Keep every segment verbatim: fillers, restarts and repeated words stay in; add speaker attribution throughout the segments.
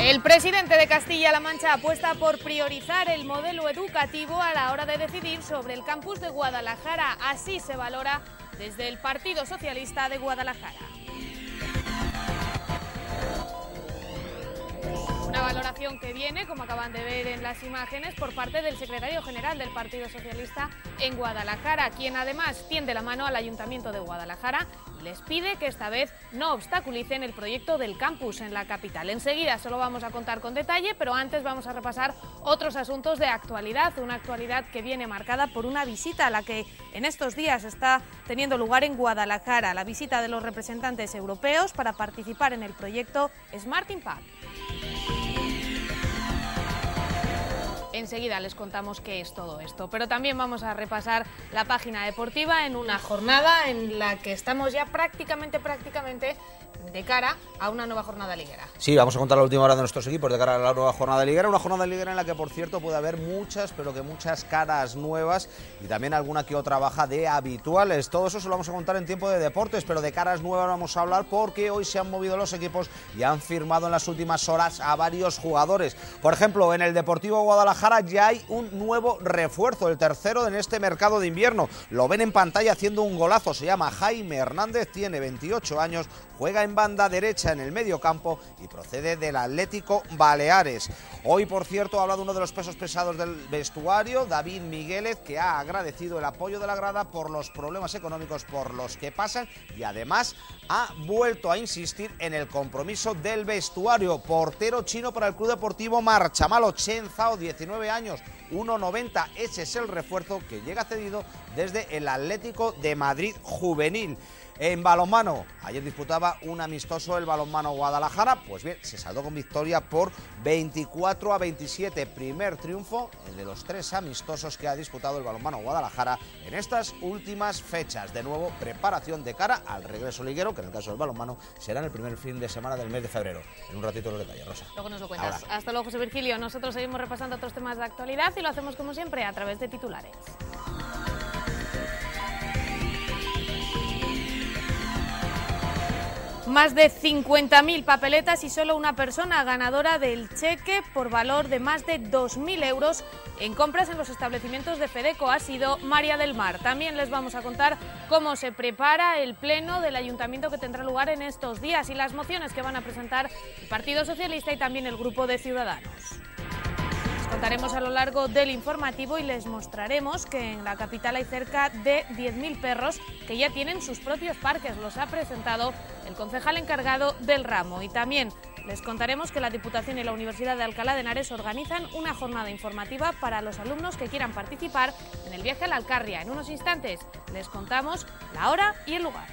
Speaker 1: El presidente de Castilla-La Mancha apuesta por priorizar el modelo educativo a la hora de decidir sobre el campus de Guadalajara. Así se valora desde el Partido Socialista de Guadalajara. Una valoración que viene, como acaban de ver en las imágenes, por parte del secretario general del Partido Socialista en Guadalajara, quien además tiende la mano al Ayuntamiento de Guadalajara y les pide que esta vez no obstaculicen el proyecto del campus en la capital. Enseguida se lo vamos a contar con detalle, pero antes vamos a repasar otros asuntos de actualidad, una actualidad que viene marcada por una visita a la que en estos días está teniendo lugar en Guadalajara, la visita de los representantes europeos para participar en el proyecto Smart Impact. Enseguida les contamos qué es todo esto, pero también vamos a repasar la página deportiva en una jornada en la que estamos ya prácticamente, prácticamente de cara a una nueva jornada liguera.
Speaker 2: Sí, vamos a contar la última hora de nuestros equipos de cara a la nueva jornada liguera, una jornada liguera en la que, por cierto, puede haber muchas, pero que muchas caras nuevas y también alguna que otra baja de habituales. Todo eso se lo vamos a contar en tiempo de deportes, pero de caras nuevas vamos a hablar porque hoy se han movido los equipos y han firmado en las últimas horas a varios jugadores. Por ejemplo, en el Deportivo Guadalajara ya hay un nuevo refuerzo, el tercero en este mercado de invierno. Lo ven en pantalla haciendo un golazo, se llama Jaime Hernández, tiene veintiocho años, juega en banda derecha en el medio campo y procede del Atlético Baleares. Hoy, por cierto, ha hablado uno de los pesos pesados del vestuario, David Miguélez, que ha agradecido el apoyo de la grada por los problemas económicos por los que pasan y además ha vuelto a insistir en el compromiso del vestuario. Portero chino para el Club Deportivo Marchamalo, Chen Zhao, diecinueve años, uno noventa, ese es el refuerzo que llega cedido desde el Atlético de Madrid juvenil. En balonmano, ayer disputaba un amistoso el Balonmano Guadalajara, pues bien, se saldó con victoria por veinticuatro a veintisiete, primer triunfo de los tres amistosos que ha disputado el Balonmano Guadalajara en estas últimas fechas. De nuevo, preparación de cara al regreso liguero, que en el caso del balonmano será en el primer fin de semana del mes de febrero. En un ratito los detalles, Rosa.
Speaker 1: Luego nos lo cuentas.
Speaker 2: Ahora.
Speaker 1: Hasta luego, José Virgilio. Nosotros seguimos repasando otros temas de actualidad y lo hacemos como siempre a través de titulares. Más de cincuenta mil papeletas y solo una persona ganadora del cheque por valor de más de dos mil euros en compras en los establecimientos de Fedeco ha sido María del Mar. También les vamos a contar cómo se prepara el pleno del ayuntamiento que tendrá lugar en estos días y las mociones que van a presentar el Partido Socialista y también el Grupo de Ciudadanos. Contaremos a lo largo del informativo y les mostraremos que en la capital hay cerca de diez mil perros que ya tienen sus propios parques. Los ha presentado el concejal encargado del ramo. Y también les contaremos que la Diputación y la Universidad de Alcalá de Henares organizan una jornada informativa para los alumnos que quieran participar en el viaje a la Alcarria. En unos instantes les contamos la hora y el lugar.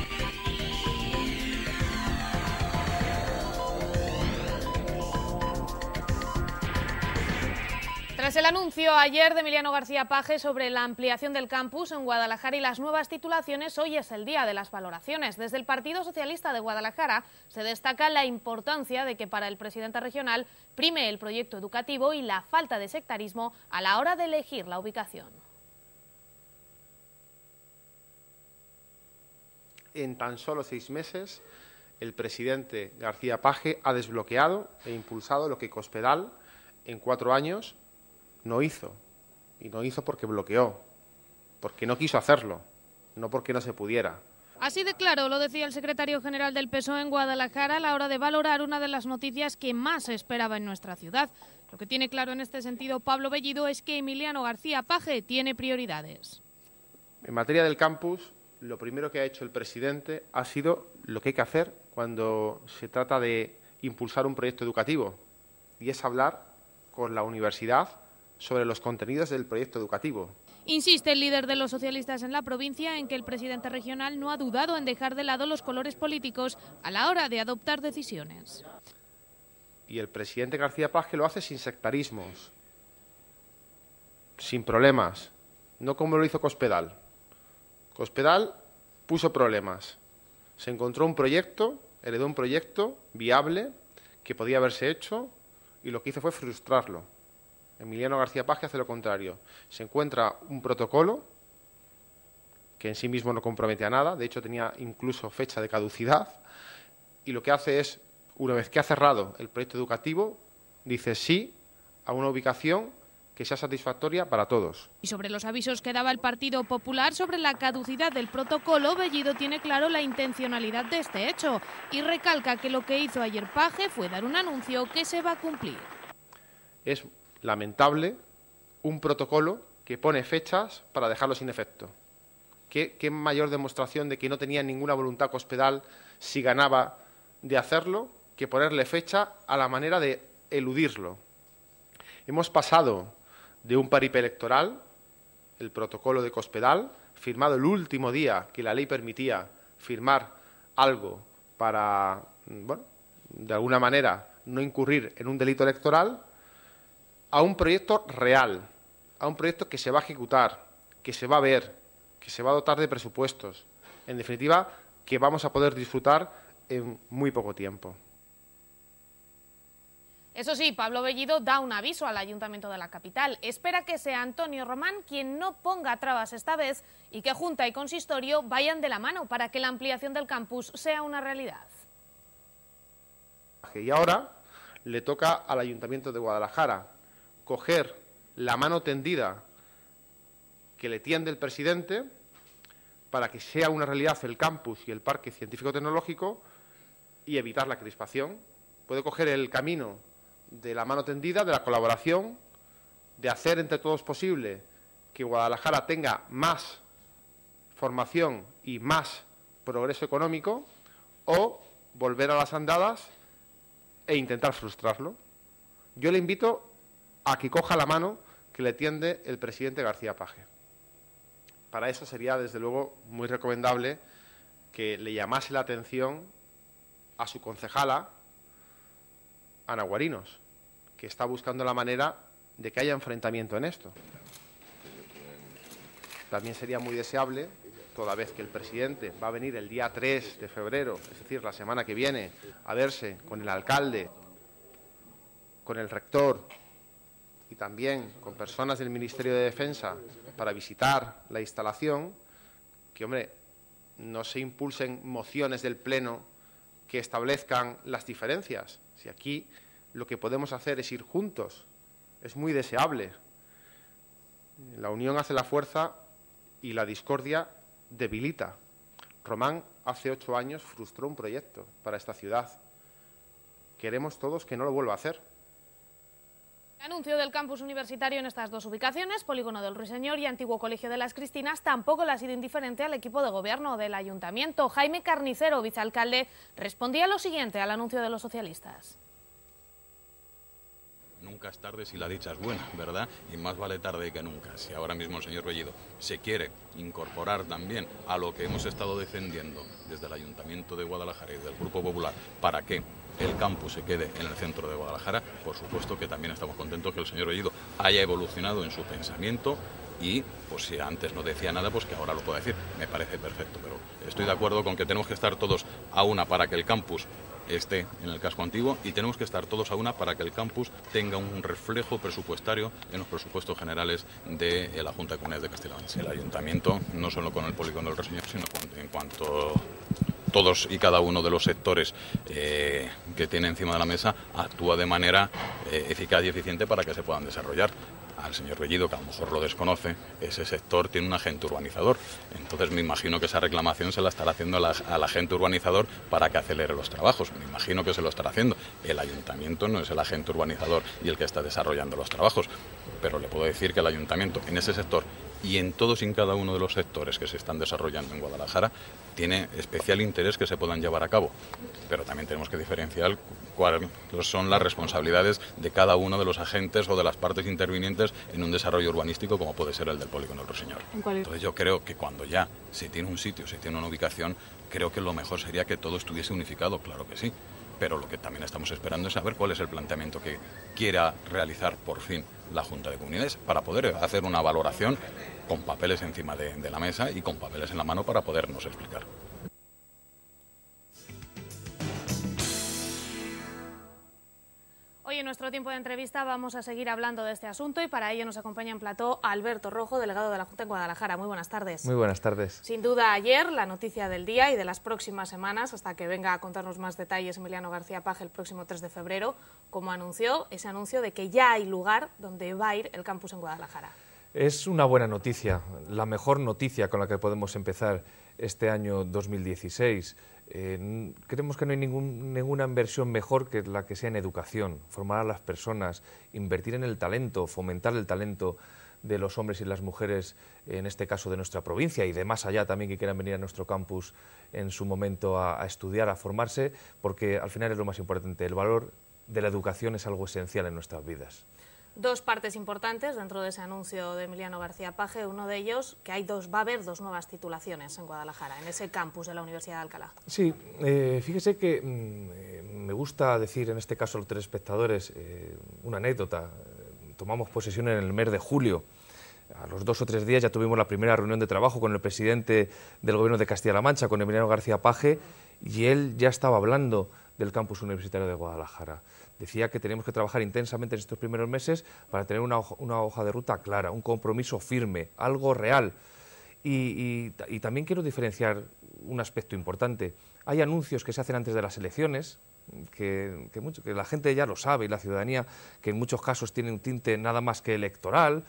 Speaker 1: Tras el anuncio ayer de Emiliano García Paje sobre la ampliación del campus en Guadalajara y las nuevas titulaciones, hoy es el día de las valoraciones. Desde el Partido Socialista de Guadalajara se destaca la importancia de que para el presidente regional prime el proyecto educativo y la falta de sectarismo a la hora de elegir la ubicación.
Speaker 3: En tan solo seis meses, el presidente García Paje ha desbloqueado e impulsado lo que Cospedal en cuatro años no hizo, y no hizo porque bloqueó, porque no quiso hacerlo, no porque no se pudiera.
Speaker 1: Así de claro lo decía el secretario general del P S O E en Guadalajara a la hora de valorar una de las noticias que más se esperaba en nuestra ciudad. Lo que tiene claro en este sentido Pablo Bellido es que Emiliano García Paje tiene prioridades.
Speaker 3: En materia del campus, lo primero que ha hecho el presidente ha sido lo que hay que hacer cuando se trata de impulsar un proyecto educativo, y es hablar con la universidad sobre los contenidos del proyecto educativo.
Speaker 1: Insiste el líder de los socialistas en la provincia en que el presidente regional no ha dudado en dejar de lado los colores políticos a la hora de adoptar decisiones.
Speaker 3: Y el presidente García Paje lo hace sin sectarismos, sin problemas, no como lo hizo Cospedal. Cospedal puso problemas, se encontró un proyecto, heredó un proyecto viable que podía haberse hecho y lo que hizo fue frustrarlo. Emiliano García Paje hace lo contrario. Se encuentra un protocolo que en sí mismo no compromete a nada, de hecho tenía incluso fecha de caducidad, y lo que hace es una vez que ha cerrado el proyecto educativo, dice sí a una ubicación que sea satisfactoria para todos.
Speaker 1: Y sobre los avisos que daba el Partido Popular sobre la caducidad del protocolo, Bellido tiene claro la intencionalidad de este hecho y recalca que lo que hizo ayer Paje fue dar un anuncio que se va a cumplir.
Speaker 3: Es lamentable un protocolo que pone fechas para dejarlo sin efecto. ¿Qué, qué mayor demostración de que no tenía ninguna voluntad Cospedal, si ganaba, de hacerlo, que ponerle fecha a la manera de eludirlo? Hemos pasado de un paripé electoral, el protocolo de Cospedal, firmado el último día que la ley permitía firmar algo para, bueno, de alguna manera no incurrir en un delito electoral, a un proyecto real, a un proyecto que se va a ejecutar, que se va a ver, que se va a dotar de presupuestos, en definitiva, que vamos a poder disfrutar en muy poco tiempo.
Speaker 1: Eso sí, Pablo Bellido da un aviso al Ayuntamiento de la capital. Espera que sea Antonio Román quien no ponga trabas esta vez y que Junta y Consistorio vayan de la mano para que la ampliación del campus sea una realidad.
Speaker 3: Y ahora le toca al Ayuntamiento de Guadalajara coger la mano tendida que le tiende el presidente para que sea una realidad el campus y el parque científico-tecnológico y evitar la crispación. Puede coger el camino de la mano tendida, de la colaboración, de hacer entre todos posible que Guadalajara tenga más formación y más progreso económico, o volver a las andadas e intentar frustrarlo. Yo le invito a que coja la mano que le tiende el presidente García Paje. Para eso sería, desde luego, muy recomendable que le llamase la atención a su concejala, Ana Guarinos, que está buscando la manera de que haya enfrentamiento en esto. También sería muy deseable, toda vez que el presidente va a venir el día tres de febrero, es decir, la semana que viene, a verse con el alcalde, con el rector y también con personas del Ministerio de Defensa para visitar la instalación, que, hombre, no se impulsen mociones del Pleno que establezcan las diferencias. Si aquí lo que podemos hacer es ir juntos, es muy deseable. La unión hace la fuerza y la discordia debilita. Román hace ocho años frustró un proyecto para esta ciudad. Queremos todos que no lo vuelva a hacer.
Speaker 1: El anuncio del campus universitario en estas dos ubicaciones, Polígono del Ruiseñor y Antiguo Colegio de las Cristinas, tampoco le ha sido indiferente al equipo de gobierno del ayuntamiento. Jaime Carnicero, vicealcalde, respondía lo siguiente al anuncio de los socialistas.
Speaker 4: Nunca es tarde si la dicha es buena, ¿verdad? Y más vale tarde que nunca. Si ahora mismo el señor Bellido se quiere incorporar también a lo que hemos estado defendiendo desde el Ayuntamiento de Guadalajara y del Grupo Popular para que el campus se quede en el centro de Guadalajara, por supuesto que también estamos contentos que el señor Bellido haya evolucionado en su pensamiento y, pues si antes no decía nada, pues que ahora lo pueda decir. Me parece perfecto, pero estoy de acuerdo con que tenemos que estar todos a una para que el campus esté en el casco antiguo y tenemos que estar todos a una para que el campus tenga un reflejo presupuestario en los presupuestos generales de la Junta de Comunidades de Castilla-La Mancha. El Ayuntamiento, no solo con el Polígono del Ruiseñor, sino en cuanto todos y cada uno de los sectores eh, que tiene encima de la mesa actúa de manera eh, eficaz y eficiente para que se puedan desarrollar. Al señor Bellido, que a lo mejor lo desconoce, ese sector tiene un agente urbanizador. Entonces me imagino que esa reclamación se la estará haciendo a la, al agente urbanizador para que acelere los trabajos. Me imagino que se lo estará haciendo. El ayuntamiento no es el agente urbanizador y el que está desarrollando los trabajos. Pero le puedo decir que el ayuntamiento en ese sector y en todos y en cada uno de los sectores que se están desarrollando en Guadalajara tiene especial interés que se puedan llevar a cabo. Pero también tenemos que diferenciar cuáles son las responsabilidades de cada uno de los agentes o de las partes intervinientes en un desarrollo urbanístico como puede ser el del Polígono del Ruiseñor. Entonces yo creo que cuando ya se tiene un sitio, se tiene una ubicación, creo que lo mejor sería que todo estuviese unificado, claro que sí. Pero lo que también estamos esperando es saber cuál es el planteamiento que quiera realizar por fin la Junta de Comunidades para poder hacer una valoración con papeles encima de, de la mesa y con papeles en la mano para podernos explicar.
Speaker 1: Hoy en nuestro tiempo de entrevista vamos a seguir hablando de este asunto y para ello nos acompaña en plató Alberto Rojo, delegado de la Junta en Guadalajara. Muy buenas tardes.
Speaker 5: Muy buenas tardes.
Speaker 1: Sin duda ayer la noticia del día y de las próximas semanas, hasta que venga a contarnos más detalles Emiliano García Paje el próximo tres de febrero, como anunció ese anuncio de que ya hay lugar donde va a ir el campus en Guadalajara.
Speaker 5: Es una buena noticia, la mejor noticia con la que podemos empezar este año dos mil dieciséis. Eh, creemos que no hay ningún, ninguna inversión mejor que la que sea en educación, formar a las personas, invertir en el talento, fomentar el talento de los hombres y las mujeres, en este caso de nuestra provincia y de más allá también que quieran venir a nuestro campus en su momento a, a estudiar, a formarse, porque al final es lo más importante, el valor de la educación es algo esencial en nuestras vidas.
Speaker 1: Dos partes importantes dentro de ese anuncio de Emiliano García Paje, uno de ellos que hay dos, va a haber dos nuevas titulaciones en Guadalajara, en ese campus de la Universidad de Alcalá.
Speaker 5: Sí, eh, fíjese que mmm, me gusta decir en este caso a los telespectadores eh, una anécdota. Tomamos posesión en el mes de julio. A los dos o tres días ya tuvimos la primera reunión de trabajo con el presidente del Gobierno de Castilla-La Mancha, con Emiliano García Paje, y él ya estaba hablando del campus universitario de Guadalajara. Decía que tenemos que trabajar intensamente en estos primeros meses para tener una hoja, una hoja de ruta clara, un compromiso firme, algo real. Y, y, y también quiero diferenciar un aspecto importante. Hay anuncios que se hacen antes de las elecciones, que, que, mucho, que la gente ya lo sabe y la ciudadanía, que en muchos casos tienen un tinte nada más que electoral,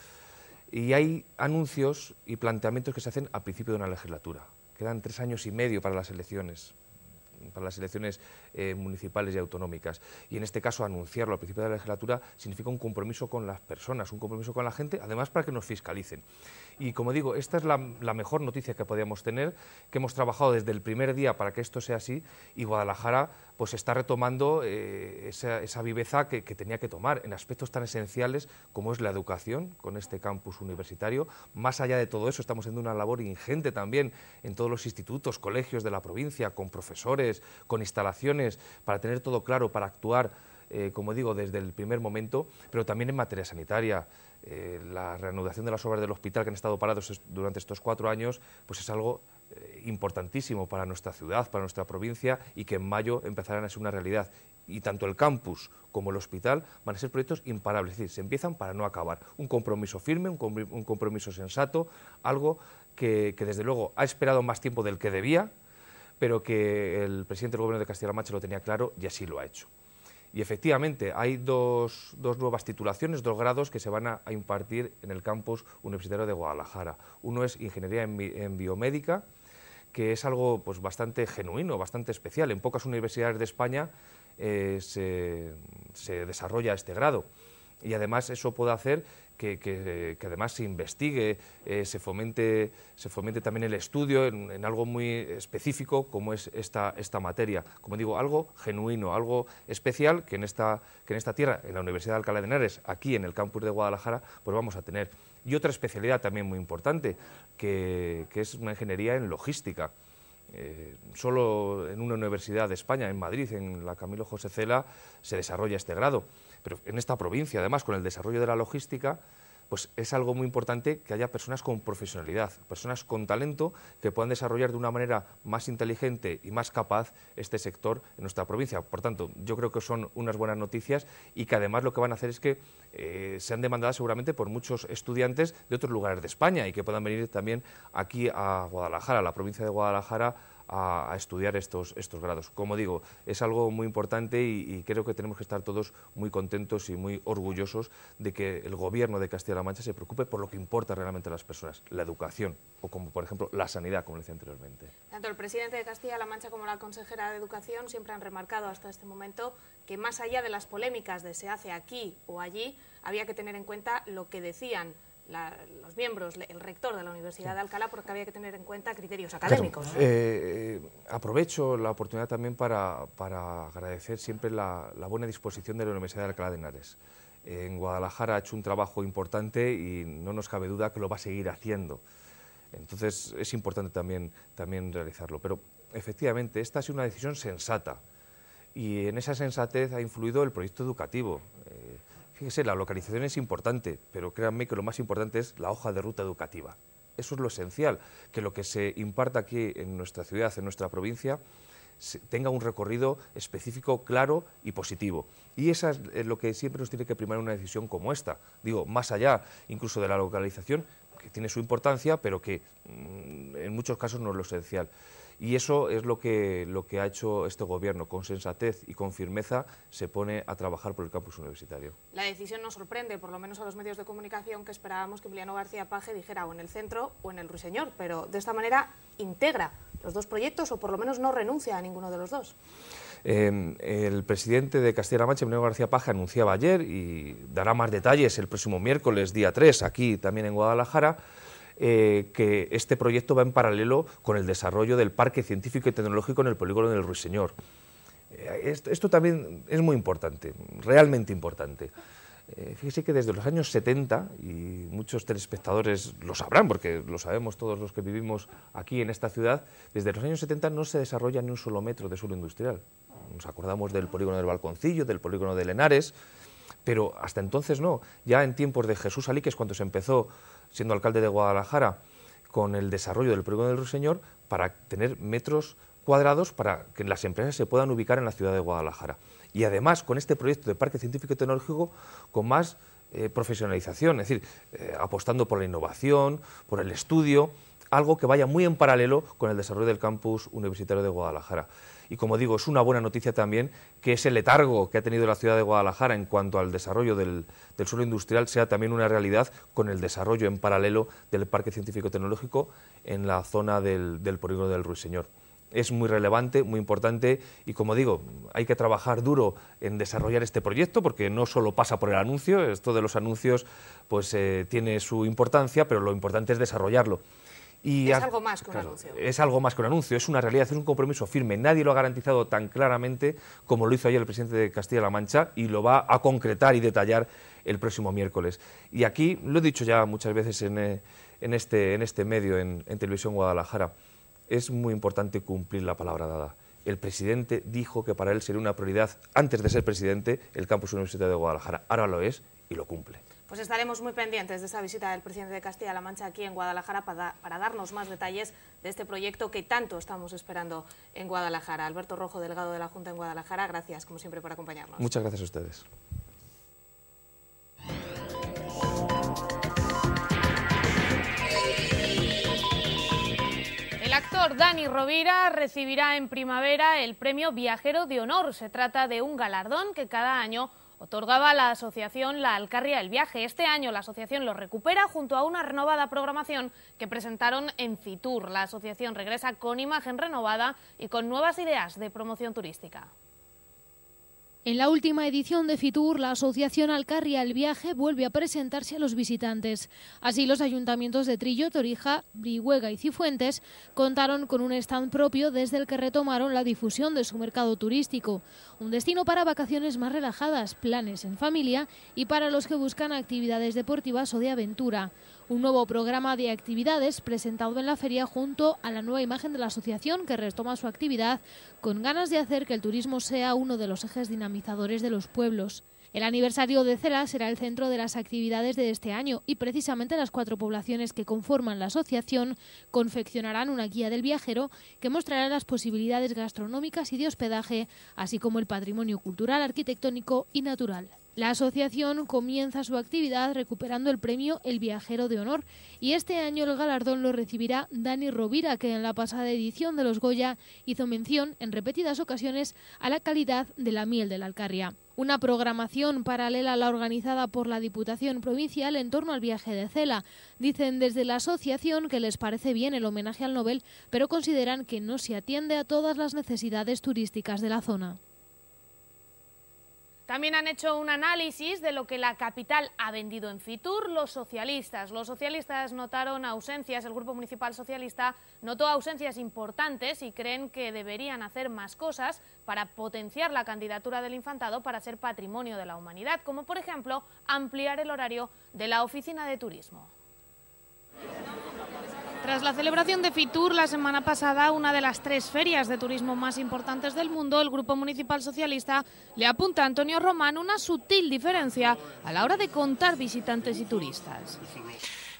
Speaker 5: y hay anuncios y planteamientos que se hacen al principio de una legislatura. Quedan tres años y medio para las elecciones. para las elecciones eh, municipales y autonómicas. Y en este caso, anunciarlo al principio de la legislatura significa un compromiso con las personas, un compromiso con la gente, además para que nos fiscalicen. Y como digo, esta es la, la mejor noticia que podíamos tener, que hemos trabajado desde el primer día para que esto sea así, y Guadalajara pues está retomando eh, esa, esa viveza que, que tenía que tomar en aspectos tan esenciales como es la educación, con este campus universitario. Más allá de todo eso, estamos haciendo una labor ingente también en todos los institutos, colegios de la provincia, con profesores, con instalaciones, para tener todo claro, para actuar, eh, como digo, desde el primer momento, pero también en materia sanitaria. Eh, la reanudación de las obras del hospital que han estado parados durante estos cuatro años, pues es algo eh, importantísimo para nuestra ciudad, para nuestra provincia, y que en mayo empezarán a ser una realidad. Y tanto el campus como el hospital van a ser proyectos imparables, es decir, se empiezan para no acabar. Un compromiso firme, un, com un compromiso sensato, algo que, que desde luego ha esperado más tiempo del que debía, pero que el presidente del Gobierno de Castilla-La Mancha lo tenía claro y así lo ha hecho. Y efectivamente hay dos, dos nuevas titulaciones, dos grados que se van a, a impartir en el campus universitario de Guadalajara. Uno es Ingeniería en, bi en Biomédica, que es algo pues, bastante genuino, bastante especial. En pocas universidades de España eh, se, se desarrolla este grado. Y además eso puede hacer que, que, que además se investigue, eh, se, fomente, se fomente también el estudio en, en algo muy específico como es esta, esta materia. Como digo, algo genuino, algo especial que en, esta, que en esta tierra, en la Universidad de Alcalá de Henares, aquí en el campus de Guadalajara, pues vamos a tener. Y otra especialidad también muy importante, que, que es una ingeniería en logística. Eh, solo en una universidad de España, en Madrid, en la Camilo José Cela, se desarrolla este grado. Pero en esta provincia, además, con el desarrollo de la logística, pues es algo muy importante que haya personas con profesionalidad, personas con talento que puedan desarrollar de una manera más inteligente y más capaz este sector en nuestra provincia. Por tanto, yo creo que son unas buenas noticias y que además lo que van a hacer es que eh, sean demandadas seguramente por muchos estudiantes de otros lugares de España y que puedan venir también aquí a Guadalajara, a la provincia de Guadalajara, A, a estudiar estos, estos grados. Como digo, es algo muy importante y, y creo que tenemos que estar todos muy contentos y muy orgullosos de que el Gobierno de Castilla-La Mancha se preocupe por lo que importa realmente a las personas, la educación o como por ejemplo la sanidad, como decía anteriormente.
Speaker 1: Tanto el presidente de Castilla-La Mancha como la consejera de Educación siempre han remarcado hasta este momento que más allá de las polémicas de se hace aquí o allí, había que tener en cuenta lo que decían La, los miembros, el rector de la Universidad de Alcalá, porque había que tener en cuenta criterios académicos.
Speaker 5: Claro, eh, aprovecho la oportunidad también para, para agradecer siempre la, la buena disposición de la Universidad de Alcalá de Henares. En Guadalajara ha hecho un trabajo importante y no nos cabe duda que lo va a seguir haciendo. Entonces es importante también, también realizarlo. Pero efectivamente esta ha sido una decisión sensata y en esa sensatez ha influido el proyecto educativo. Eh, Fíjese, la localización es importante, pero créanme que lo más importante es la hoja de ruta educativa. Eso es lo esencial, que lo que se imparta aquí en nuestra ciudad, en nuestra provincia, tenga un recorrido específico, claro y positivo. Y eso es lo que siempre nos tiene que primar una decisión como esta. Digo, más allá incluso de la localización, que tiene su importancia, pero que mmm, en muchos casos no es lo esencial. Y eso es lo que, lo que ha hecho este Gobierno. Con sensatez y con firmeza se pone a trabajar por el campus universitario.
Speaker 1: La decisión nos sorprende, por lo menos a los medios de comunicación, que esperábamos que Emiliano García Paje dijera o en el centro o en el Ruiseñor, pero de esta manera integra los dos proyectos o por lo menos no renuncia a ninguno de los dos.
Speaker 5: Eh, el presidente de Castilla-La Mancha, Emiliano García Paje, anunciaba ayer y dará más detalles el próximo miércoles, día tres, aquí también en Guadalajara, Eh, que este proyecto va en paralelo con el desarrollo del Parque Científico y Tecnológico en el polígono del Ruiseñor. Eh, esto, esto también es muy importante, realmente importante. Eh, fíjese que desde los años setenta, y muchos telespectadores lo sabrán, porque lo sabemos todos los que vivimos aquí en esta ciudad, desde los años setenta no se desarrolla ni un solo metro de suelo industrial. Nos acordamos del polígono del Balconcillo, del polígono de Lenares, pero hasta entonces no. Ya en tiempos de Jesús Alí, que es cuando se empezó, siendo alcalde de Guadalajara, con el desarrollo del polígono del Ruiseñor, para tener metros cuadrados para que las empresas se puedan ubicar en la ciudad de Guadalajara. Y además, con este proyecto de Parque Científico y Tecnológico, con más eh, profesionalización, es decir, eh, apostando por la innovación, por el estudio, algo que vaya muy en paralelo con el desarrollo del campus universitario de Guadalajara. Y como digo, es una buena noticia también que ese letargo que ha tenido la ciudad de Guadalajara en cuanto al desarrollo del, del suelo industrial sea también una realidad con el desarrollo en paralelo del Parque Científico Tecnológico en la zona del, del polígono del Ruiseñor. Es muy relevante, muy importante y, como digo, hay que trabajar duro en desarrollar este proyecto porque no solo pasa por el anuncio, esto de los anuncios pues eh, tiene su importancia, pero lo importante es desarrollarlo. Y
Speaker 1: es algo más que un claro, anuncio.
Speaker 5: Es algo más que un anuncio, es una realidad, es un compromiso firme. Nadie lo ha garantizado tan claramente como lo hizo ayer el presidente de Castilla-La Mancha y lo va a concretar y detallar el próximo miércoles. Y aquí, lo he dicho ya muchas veces en, en, este, en este medio, en, en Televisión Guadalajara, es muy importante cumplir la palabra dada. El presidente dijo que para él sería una prioridad, antes de ser presidente, el campus universitario de Guadalajara. Ahora lo es y lo cumple.
Speaker 1: Pues estaremos muy pendientes de esa visita del presidente de Castilla-La Mancha aquí en Guadalajara para, para darnos más detalles de este proyecto que tanto estamos esperando en Guadalajara. Alberto Rojo, delegado de la Junta en Guadalajara, gracias como siempre por acompañarnos.
Speaker 5: Muchas gracias a ustedes.
Speaker 1: El actor Dani Rovira recibirá en primavera el premio Viajero de Honor. Se trata de un galardón que cada año otorgaba la asociación La Alcarria del Viaje. Este año la asociación lo recupera junto a una renovada programación que presentaron en Fitur. La asociación regresa con imagen renovada y con nuevas ideas de promoción turística.
Speaker 6: En la última edición de Fitur, la Asociación Alcarria el Viaje vuelve a presentarse a los visitantes. Así, los ayuntamientos de Trillo, Torija, Brihuega y Cifuentes contaron con un stand propio desde el que retomaron la difusión de su mercado turístico. Un destino para vacaciones más relajadas, planes en familia y para los que buscan actividades deportivas o de aventura. Un nuevo programa de actividades presentado en la feria junto a la nueva imagen de la asociación que retoma su actividad con ganas de hacer que el turismo sea uno de los ejes dinamizadores de los pueblos. El aniversario de Cela será el centro de las actividades de este año y precisamente las cuatro poblaciones que conforman la asociación confeccionarán una guía del viajero que mostrará las posibilidades gastronómicas y de hospedaje, así como el patrimonio cultural, arquitectónico y natural. La asociación comienza su actividad recuperando el premio El Viajero de Honor y este año el galardón lo recibirá Dani Rovira, que en la pasada edición de los Goya hizo mención en repetidas ocasiones a la calidad de la miel de la Alcarria. Una programación paralela a la organizada por la Diputación Provincial en torno al viaje de Cela. Dicen desde la asociación que les parece bien el homenaje al Nobel, pero consideran que no se atiende a todas las necesidades turísticas de la zona.
Speaker 1: También han hecho un análisis de lo que la capital ha vendido en Fitur los socialistas. Los socialistas notaron ausencias, el Grupo Municipal Socialista notó ausencias importantes y creen que deberían hacer más cosas para potenciar la candidatura del Infantado para ser patrimonio de la humanidad, como por ejemplo ampliar el horario de la oficina de turismo. Tras la celebración de Fitur la semana pasada, una de las tres ferias de turismo más importantes del mundo, el Grupo Municipal Socialista le apunta a Antonio Román una sutil diferencia a la hora de contar visitantes y turistas.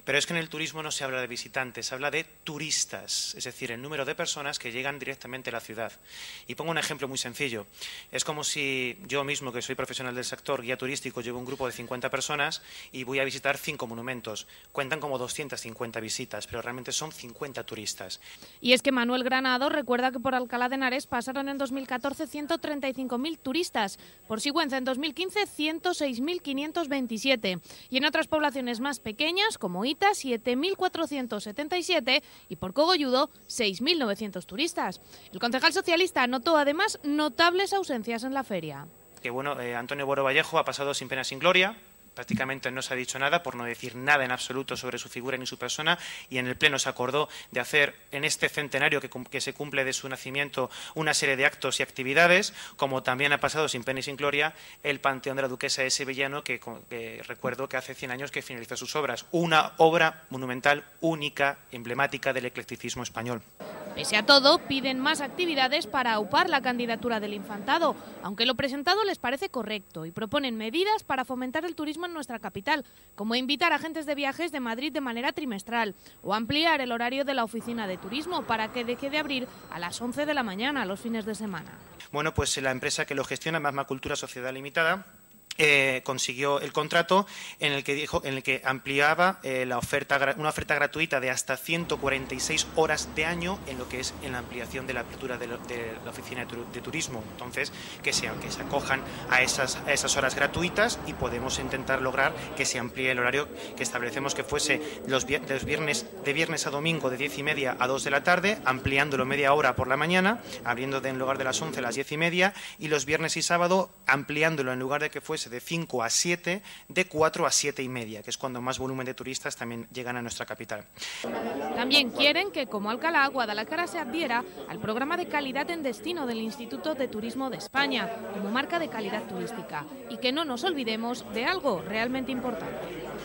Speaker 7: Pero es que en el turismo no se habla de visitantes, se habla de turistas, es decir, el número de personas que llegan directamente a la ciudad. Y pongo un ejemplo muy sencillo. Es como si yo mismo, que soy profesional del sector, guía turístico, llevo un grupo de cincuenta personas y voy a visitar cinco monumentos. Cuentan como doscientas cincuenta visitas, pero realmente son cincuenta turistas.
Speaker 1: Y es que Manuel Granado recuerda que por Alcalá de Henares pasaron en dos mil catorce ciento treinta y cinco mil turistas, por Sigüenza en dos mil quince ciento seis mil quinientos veintisiete y en otras poblaciones más pequeñas como Ita siete mil cuatrocientos setenta y siete y por Cogolludo seis mil novecientos turistas. El concejal socialista notó además notables ausencias en la feria.
Speaker 7: Que bueno, eh, Antonio Boro Vallejo ha pasado sin pena sin gloria. Prácticamente no se ha dicho nada, por no decir nada en absoluto sobre su figura ni su persona, y en el Pleno se acordó de hacer en este centenario que, que se cumple de su nacimiento una serie de actos y actividades, como también ha pasado sin pena y sin gloria el Panteón de la Duquesa de Sevillano, que, que recuerdo que hace cien años que finalizó sus obras, una obra monumental única, emblemática del eclecticismo español.
Speaker 1: Pese a todo, piden más actividades para aupar la candidatura del Infantado, aunque lo presentado les parece correcto y proponen medidas para fomentar el turismo en nuestra capital, como invitar a agentes de viajes de Madrid de manera trimestral o ampliar el horario de la oficina de turismo para que deje de abrir a las once de la mañana los fines de semana.
Speaker 7: Bueno, pues la empresa que lo gestiona, Magma Cultura Sociedad Limitada, Eh, consiguió el contrato en el que dijo, en el que ampliaba eh, la oferta, una oferta gratuita de hasta ciento cuarenta y seis horas de año en lo que es en la ampliación de la apertura de, lo, de la oficina de, de turismo. Entonces, que se, que se acojan a esas, a esas horas gratuitas y podemos intentar lograr que se amplíe el horario que establecemos que fuese los, los viernes, de viernes a domingo de diez y media a dos de la tarde, ampliándolo media hora por la mañana, abriendo de, en lugar de las once a las diez y media, y los viernes y sábado ampliándolo en lugar de que fuese de cinco a siete, de cuatro a siete y media, que es cuando más volumen de turistas también llegan a nuestra capital.
Speaker 1: También quieren que, como Alcalá, Guadalajara se adhiera al programa de calidad en destino del Instituto de Turismo de España, como marca de calidad turística, y que no nos olvidemos de algo realmente importante.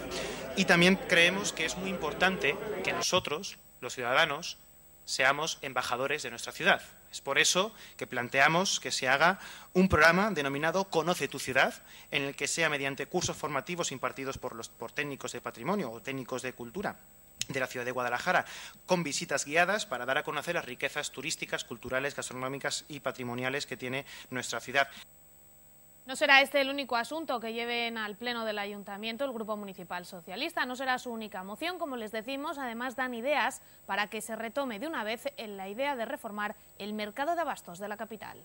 Speaker 7: Y también creemos que es muy importante que nosotros, los ciudadanos, seamos embajadores de nuestra ciudad. Es por eso que planteamos que se haga un programa denominado Conoce tu ciudad, en el que sea mediante cursos formativos impartidos por, los, por técnicos de patrimonio o técnicos de cultura de la ciudad de Guadalajara, con visitas guiadas para dar a conocer las riquezas turísticas, culturales, gastronómicas y patrimoniales que tiene nuestra ciudad.
Speaker 1: No será este el único asunto que lleven al Pleno del Ayuntamiento el Grupo Municipal Socialista. No será su única moción, como les decimos. Además, dan ideas para que se retome de una vez en la idea de reformar el mercado de abastos de la capital.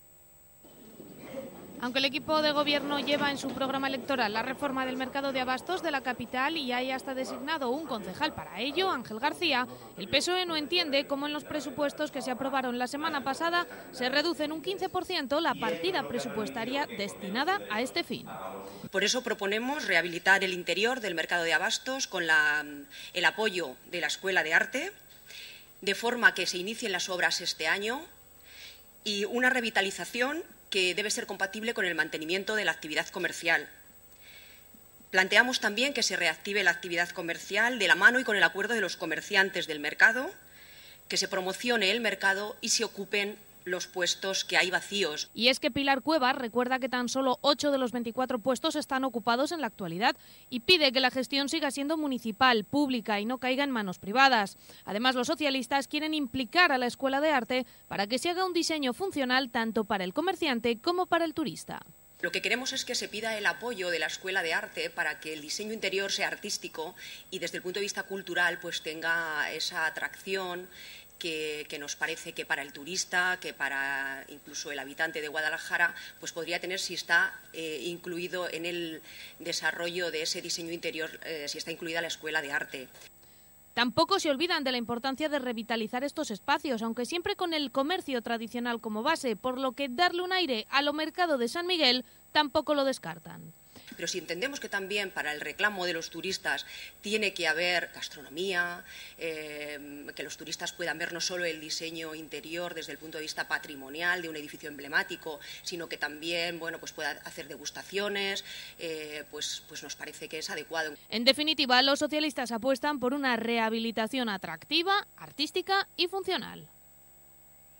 Speaker 1: Aunque el equipo de gobierno lleva en su programa electoral la reforma del mercado de abastos de la capital y hay hasta designado un concejal para ello, Ángel García, el P S O E no entiende cómo en los presupuestos que se aprobaron la semana pasada se reduce en un quince por ciento la partida presupuestaria destinada a este fin.
Speaker 8: Por eso proponemos rehabilitar el interior del mercado de abastos con la, el apoyo de la Escuela de Arte, de forma que se inicien las obras este año, y una revitalización que debe ser compatible con el mantenimiento de la actividad comercial. Planteamos también que se reactive la actividad comercial de la mano y con el acuerdo de los comerciantes del mercado, que se promocione el mercado y se ocupen los puestos que hay vacíos.
Speaker 1: Y es que Pilar Cuevas recuerda que tan solo ocho de los veinticuatro puestos están ocupados en la actualidad y pide que la gestión siga siendo municipal, pública y no caiga en manos privadas. Además, los socialistas quieren implicar a la Escuela de Arte para que se haga un diseño funcional tanto para el comerciante como para el turista.
Speaker 8: Lo que queremos es que se pida el apoyo de la Escuela de Arte para que el diseño interior sea artístico y desde el punto de vista cultural pues tenga esa atracción Que, que nos parece que para el turista, que para incluso el habitante de Guadalajara, pues podría tener si está eh, incluido en el desarrollo de ese diseño interior, eh, si está incluida la Escuela de Arte.
Speaker 1: Tampoco se olvidan de la importancia de revitalizar estos espacios, aunque siempre con el comercio tradicional como base, por lo que darle un aire a lo mercado de San Miguel tampoco lo descartan.
Speaker 8: Pero si entendemos que también para el reclamo de los turistas tiene que haber gastronomía, eh, que los turistas puedan ver no solo el diseño interior desde el punto de vista patrimonial de un edificio emblemático, sino que también bueno, pues pueda hacer degustaciones, eh, pues, pues nos parece que es adecuado.
Speaker 1: En definitiva, los socialistas apuestan por una rehabilitación atractiva, artística y funcional.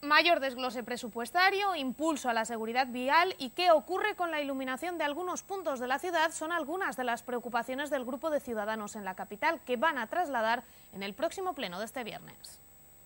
Speaker 1: Mayor desglose presupuestario, impulso a la seguridad vial y qué ocurre con la iluminación de algunos puntos de la ciudad son algunas de las preocupaciones del grupo de Ciudadanos en la capital que van a trasladar en el próximo pleno de este viernes.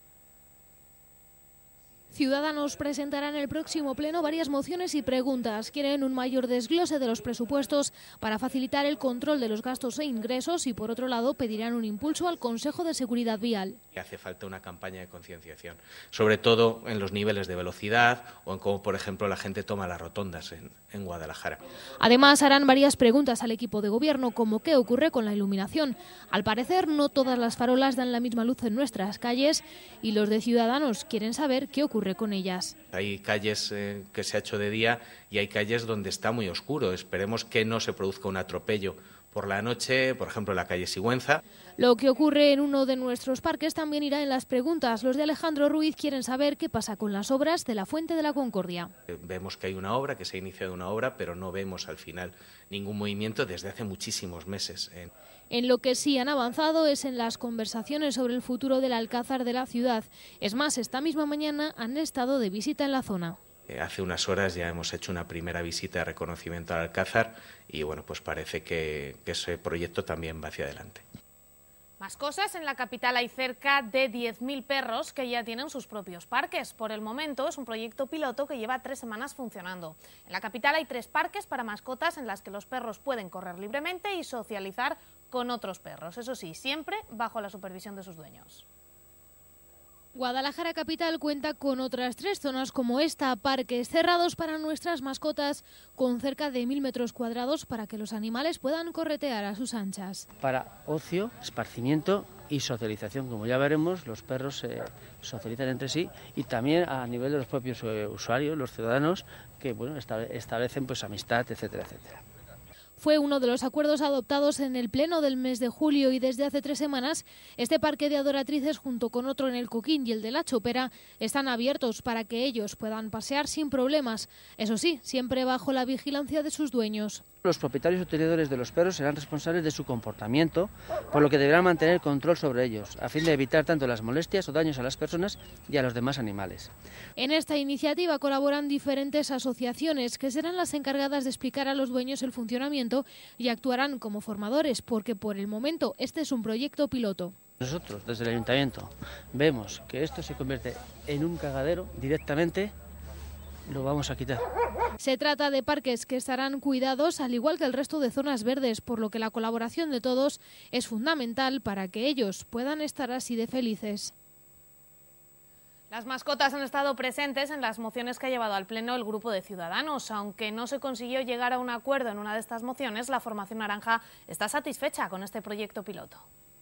Speaker 6: Ciudadanos presentarán en el próximo pleno varias mociones y preguntas. Quieren un mayor desglose de los presupuestos para facilitar el control de los gastos e ingresos y, por otro lado, pedirán un impulso al Consejo de Seguridad Vial.
Speaker 9: Hace falta una campaña de concienciación, sobre todo en los niveles de velocidad o en cómo, por ejemplo, la gente toma las rotondas en, en Guadalajara.
Speaker 6: Además, harán varias preguntas al equipo de gobierno, como qué ocurre con la iluminación. Al parecer, no todas las farolas dan la misma luz en nuestras calles y los de Ciudadanos quieren saber qué ocurre con ellas.
Speaker 9: Hay calles eh, que se ha hecho de día y hay calles donde está muy oscuro. Esperemos que no se produzca un atropello por la noche, por ejemplo, en la calle Sigüenza.
Speaker 6: Lo que ocurre en uno de nuestros parques también irá en las preguntas. Los de Alejandro Ruiz quieren saber qué pasa con las obras de la Fuente de la Concordia.
Speaker 9: Vemos que hay una obra, que se ha iniciado una obra, pero no vemos al final ningún movimiento desde hace muchísimos meses.
Speaker 6: En lo que sí han avanzado es en las conversaciones sobre el futuro del Alcázar de la ciudad. Es más, esta misma mañana han estado de visita en la zona.
Speaker 9: Hace unas horas ya hemos hecho una primera visita de reconocimiento al Alcázar y bueno, pues parece que, que ese proyecto también va hacia adelante.
Speaker 1: Más cosas, en la capital hay cerca de diez mil perros que ya tienen sus propios parques. Por el momento es un proyecto piloto que lleva tres semanas funcionando. En la capital hay tres parques para mascotas en las que los perros pueden correr libremente y socializar con otros perros. Eso sí, siempre bajo la supervisión de sus dueños.
Speaker 6: Guadalajara capital cuenta con otras tres zonas como esta, parques cerrados para nuestras mascotas con cerca de mil metros cuadrados para que los animales puedan corretear a sus anchas.
Speaker 10: Para ocio, esparcimiento y socialización, como ya veremos, los perros se socializan entre sí y también a nivel de los propios usuarios, los ciudadanos, que bueno, establecen pues amistad, etcétera, etcétera.
Speaker 6: Fue uno de los acuerdos adoptados en el pleno del mes de julio y desde hace tres semanas este parque de adoratrices junto con otro en el Coquín y el de la Chopera están abiertos para que ellos puedan pasear sin problemas, eso sí, siempre bajo la vigilancia de sus dueños.
Speaker 10: Los propietarios o tenedores de los perros serán responsables de su comportamiento, por lo que deberán mantener control sobre ellos, a fin de evitar tanto las molestias o daños a las personas y a los demás animales.
Speaker 6: En esta iniciativa colaboran diferentes asociaciones que serán las encargadas de explicar a los dueños el funcionamiento y actuarán como formadores, porque por el momento este es un proyecto piloto.
Speaker 10: Nosotros, desde el Ayuntamiento, vemos que esto se convierte en un cagadero directamente, lo vamos a quitar.
Speaker 6: Se trata de parques que estarán cuidados al igual que el resto de zonas verdes, por lo que la colaboración de todos es fundamental para que ellos puedan estar así de felices.
Speaker 1: Las mascotas han estado presentes en las mociones que ha llevado al Pleno el grupo de Ciudadanos. Aunque no se consiguió llegar a un acuerdo en una de estas mociones, la formación naranja está satisfecha con este proyecto piloto.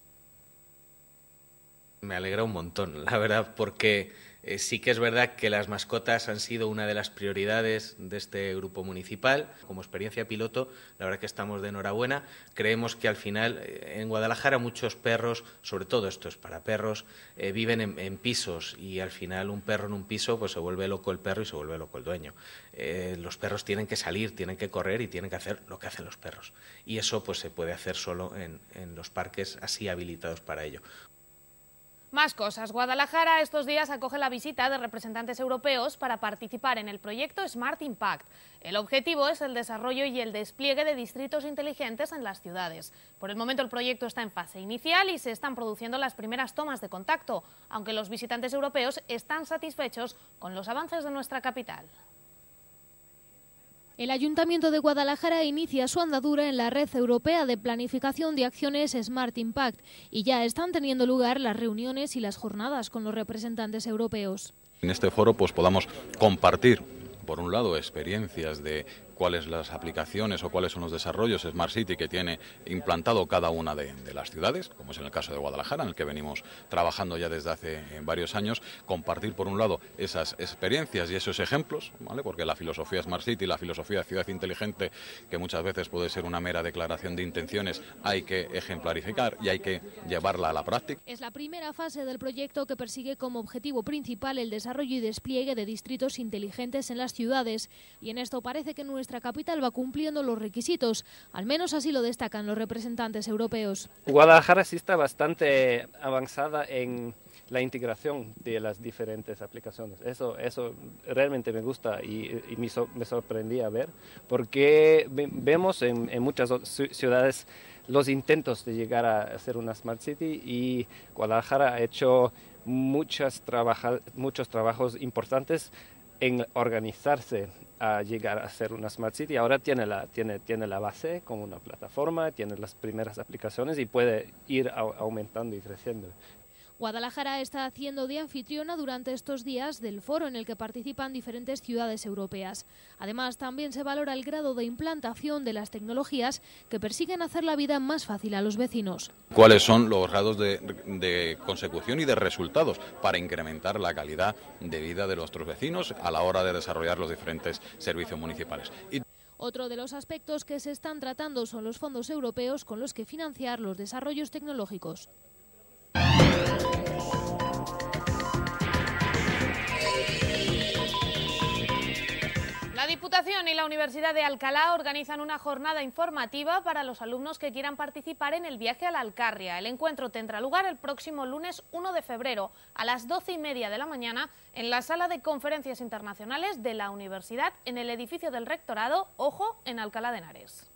Speaker 9: Me alegra un montón, la verdad, porque eh, sí que es verdad que las mascotas han sido una de las prioridades de este grupo municipal. Como experiencia piloto, la verdad que estamos de enhorabuena. Creemos que al final eh, en Guadalajara muchos perros, sobre todo esto es para perros, eh, viven en, en pisos y al final un perro en un piso pues se vuelve loco el perro y se vuelve loco el dueño. Eh, los perros tienen que salir, tienen que correr y tienen que hacer lo que hacen los perros. Y eso pues se puede hacer solo en, en los parques así habilitados para ello.
Speaker 1: Más cosas. Guadalajara estos días acoge la visita de representantes europeos para participar en el proyecto Smart Impact. El objetivo es el desarrollo y el despliegue de distritos inteligentes en las ciudades. Por el momento el proyecto está en fase inicial y se están produciendo las primeras tomas de contacto, aunque los visitantes europeos están satisfechos con los avances de nuestra capital.
Speaker 6: El Ayuntamiento de Guadalajara inicia su andadura en la Red Europea de Planificación de Acciones Smart Impact y ya están teniendo lugar las reuniones y las jornadas con los representantes europeos.
Speaker 4: En este foro pues podamos compartir, por un lado, experiencias de cuáles las aplicaciones o cuáles son los desarrollos Smart City que tiene implantado cada una de, de las ciudades, como es en el caso de Guadalajara, en el que venimos trabajando ya desde hace eh, varios años, compartir por un lado esas experiencias y esos ejemplos, ¿vale? Porque la filosofía Smart City, la filosofía de ciudad inteligente, que muchas veces puede ser una mera declaración de intenciones, hay que ejemplarificar y hay que llevarla a la práctica.
Speaker 6: Es la primera fase del proyecto que persigue como objetivo principal el desarrollo y despliegue de distritos inteligentes en las ciudades, y en esto parece que nuestra Nuestra capital va cumpliendo los requisitos, al menos así lo destacan los representantes europeos.
Speaker 11: Guadalajara sí está bastante avanzada en la integración de las diferentes aplicaciones. Eso, eso realmente me gusta y, y me, so, me sorprendía ver, porque ve, vemos en, en muchas ciudades los intentos de llegar a hacer una Smart City, y Guadalajara ha hecho muchas trabaja, muchos trabajos importantes en organizarse a llegar a ser una Smart City. Ahora tiene la, tiene, tiene la base como una plataforma, tiene las primeras aplicaciones y puede ir a, aumentando y creciendo.
Speaker 6: Guadalajara está haciendo de anfitriona durante estos días del foro en el que participan diferentes ciudades europeas. Además, también se valora el grado de implantación de las tecnologías que persiguen hacer la vida más fácil a los vecinos.
Speaker 4: ¿Cuáles son los grados de, de consecución y de resultados para incrementar la calidad de vida de nuestros vecinos a la hora de desarrollar los diferentes servicios municipales? Y
Speaker 6: Otro de los aspectos que se están tratando son los fondos europeos con los que financiar los desarrollos tecnológicos.
Speaker 1: La Diputación y la Universidad de Alcalá organizan una jornada informativa para los alumnos que quieran participar en el viaje a la Alcarria. El encuentro tendrá lugar el próximo lunes uno de febrero a las doce y media de la mañana en la Sala de Conferencias Internacionales de la Universidad en el edificio del Rectorado, ojo, en Alcalá de Henares.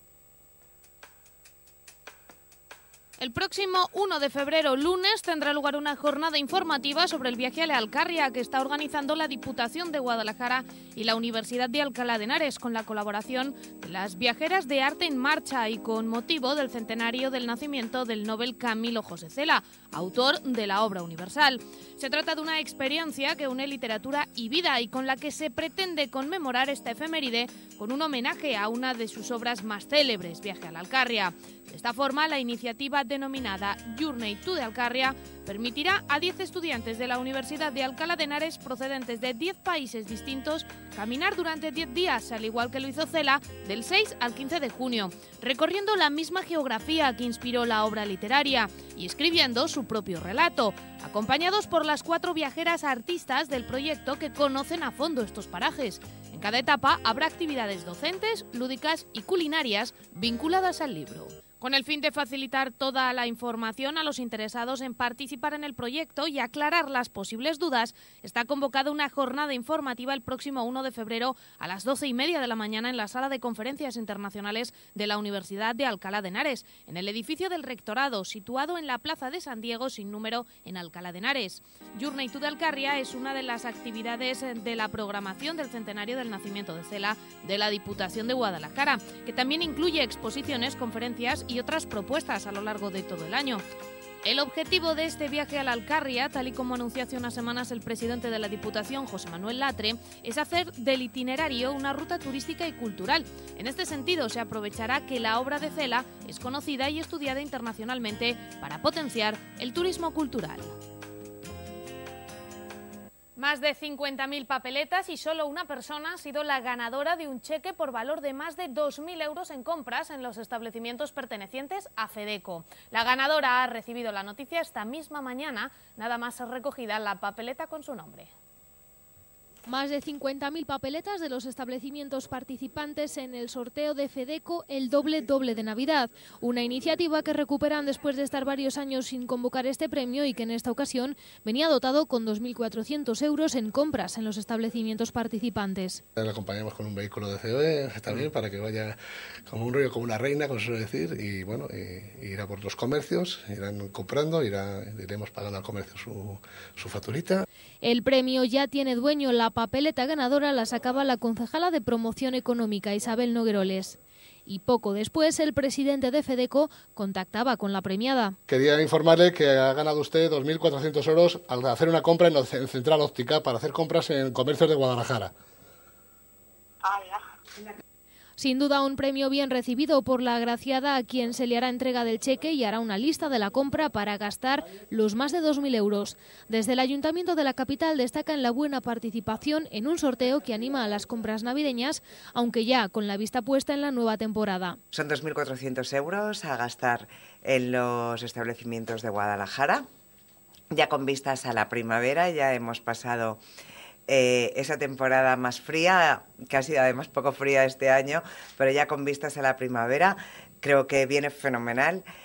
Speaker 1: El próximo uno de febrero, lunes, tendrá lugar una jornada informativa sobre el viaje a la Alcarria que está organizando la Diputación de Guadalajara y la Universidad de Alcalá de Henares con la colaboración de las Viajeras de Arte en Marcha y con motivo del centenario del nacimiento del Nobel Camilo José Cela, autor de la obra universal. Se trata de una experiencia que une literatura y vida y con la que se pretende conmemorar esta efeméride con un homenaje a una de sus obras más célebres, Viaje a la Alcarria. De esta forma, la iniciativa denominada Journey to the Alcarria permitirá a diez estudiantes de la Universidad de Alcalá de Henares procedentes de diez países distintos caminar durante diez días, al igual que lo hizo Cela, del seis al quince de junio, recorriendo la misma geografía que inspiró la obra literaria y escribiendo su propio relato, acompañados por las cuatro viajeras artistas del proyecto que conocen a fondo estos parajes. En cada etapa habrá actividades docentes, lúdicas y culinarias vinculadas al libro. Con el fin de facilitar toda la información a los interesados en participar en el proyecto y aclarar las posibles dudas, está convocada una jornada informativa el próximo uno de febrero a las doce y media de la mañana en la Sala de Conferencias Internacionales de la Universidad de Alcalá de Henares, en el edificio del Rectorado, situado en la Plaza de San Diego sin número en Alcalá de Henares. Journey to the Alcarria es una de las actividades de la programación del centenario del nacimiento de Cela de la Diputación de Guadalajara, que también incluye exposiciones, conferencias y otras propuestas a lo largo de todo el año. El objetivo de este viaje a la Alcarria, tal y como anunció hace unas semanas el presidente de la Diputación, José Manuel Latre, es hacer del itinerario una ruta turística y cultural. En este sentido, se aprovechará que la obra de Cela es conocida y estudiada internacionalmente para potenciar el turismo cultural. Más de cincuenta mil papeletas y solo una persona ha sido la ganadora de un cheque por valor de más de dos mil euros en compras en los establecimientos pertenecientes a Fedeco. La ganadora ha recibido la noticia esta misma mañana, nada más recogida la papeleta con su nombre.
Speaker 6: Más de cincuenta mil papeletas de los establecimientos participantes en el sorteo de Fedeco El Doble Doble de Navidad, una iniciativa que recuperan después de estar varios años sin convocar este premio y que en esta ocasión venía dotado con dos mil cuatrocientos euros en compras en los establecimientos participantes.
Speaker 12: Le acompañamos con un vehículo de C O E también para que vaya como un rollo, como una reina, como se suele decir, y bueno, y, irá por los comercios, irán comprando, irá, iremos pagando al comercio su, su facturita.
Speaker 6: El premio ya tiene dueño. La papeleta ganadora la sacaba la concejala de Promoción Económica, Isabel Nogueroles. Y poco después, el presidente de Fedeco contactaba con la premiada.
Speaker 12: Quería informarle que ha ganado usted dos mil cuatrocientos euros al hacer una compra en Central Óptica para hacer compras en comercios de Guadalajara.
Speaker 13: Ah, ya.
Speaker 6: Sin duda un premio bien recibido por la agraciada, a quien se le hará entrega del cheque y hará una lista de la compra para gastar los más de dos mil euros. Desde el Ayuntamiento de la capital destacan la buena participación en un sorteo que anima a las compras navideñas, aunque ya con la vista puesta en la nueva temporada.
Speaker 14: Son dos mil cuatrocientos euros a gastar en los establecimientos de Guadalajara, ya con vistas a la primavera. Ya hemos pasado Eh, esa temporada más fría, que ha sido además poco fría este año, pero ya con vistas a la primavera, creo que viene fenomenal.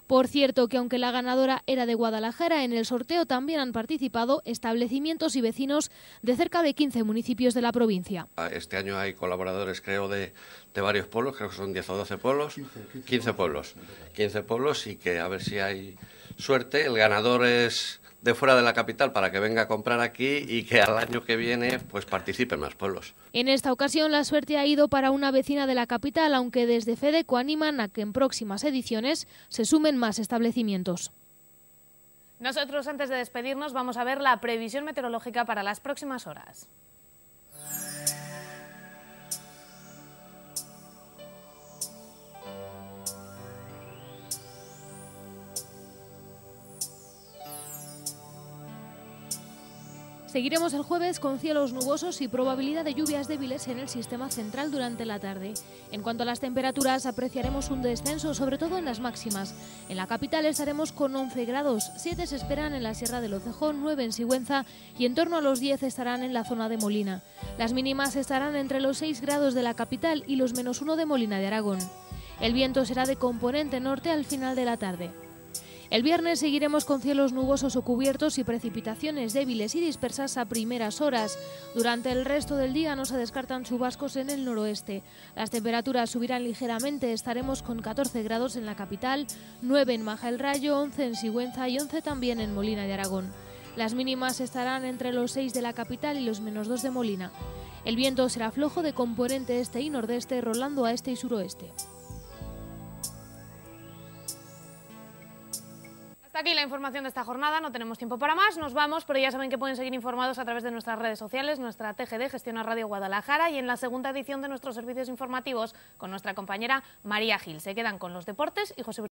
Speaker 6: Por cierto, que aunque la ganadora era de Guadalajara, en el sorteo también han participado establecimientos y vecinos de cerca de quince municipios de la provincia.
Speaker 15: Este año hay colaboradores, creo, de, de varios pueblos, creo que son diez o doce pueblos, quince pueblos, quince pueblos, y que a ver si hay suerte. El ganador es de fuera de la capital para que venga a comprar aquí y que al año que viene pues participen más pueblos.
Speaker 6: En esta ocasión la suerte ha ido para una vecina de la capital, aunque desde FEDECO animan a que en próximas ediciones se sumen más establecimientos.
Speaker 1: Nosotros, antes de despedirnos, vamos a ver la previsión meteorológica para las próximas horas.
Speaker 6: Seguiremos el jueves con cielos nubosos y probabilidad de lluvias débiles en el sistema central durante la tarde. En cuanto a las temperaturas, apreciaremos un descenso, sobre todo en las máximas. En la capital estaremos con once grados, siete se esperan en la Sierra del Hocejón, nueve en Sigüenza y en torno a los diez estarán en la zona de Molina. Las mínimas estarán entre los seis grados de la capital y los menos uno de Molina de Aragón. El viento será de componente norte al final de la tarde. El viernes seguiremos con cielos nubosos o cubiertos y precipitaciones débiles y dispersas a primeras horas. Durante el resto del día no se descartan chubascos en el noroeste. Las temperaturas subirán ligeramente, estaremos con catorce grados en la capital, nueve en Maja el Rayo, once en Sigüenza y once también en Molina de Aragón. Las mínimas estarán entre los seis de la capital y los menos dos de Molina. El viento será flojo de componente este y nordeste, rolando a este y suroeste.
Speaker 1: Hasta aquí la información de esta jornada, no tenemos tiempo para más, nos vamos, pero ya saben que pueden seguir informados a través de nuestras redes sociales, nuestra T G D, Gestiona Radio Guadalajara, y en la segunda edición de nuestros servicios informativos con nuestra compañera María Gil. Se quedan con los deportes y José